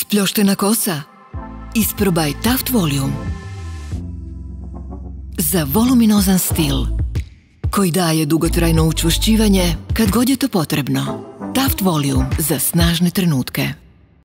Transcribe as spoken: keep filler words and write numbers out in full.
Ispljoštena kosa? Isprobaj Taft Volume. Za voluminozan stil koji daje dugotrajno učvršćivanje kad god je to potrebno. Taft Volume za snažne trenutke.